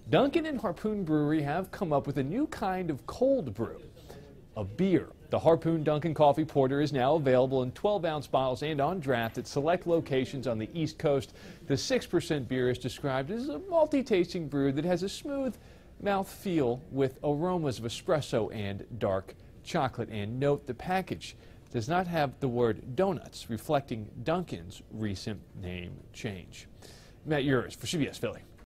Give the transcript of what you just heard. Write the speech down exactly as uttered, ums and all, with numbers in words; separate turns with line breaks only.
Dunkin and Harpoon Brewery have come up with a new kind of cold brew, a beer. The Harpoon Dunkin Coffee Porter is now available in twelve ounce bottles and on draft at select locations on the East Coast. The six percent beer is described as a multi-tasting brew that has a smooth mouth feel with aromas of espresso and dark chocolate. And note, the package does not have the word donuts, reflecting Dunkin's recent name change. Matt Yurus for C B S Philly.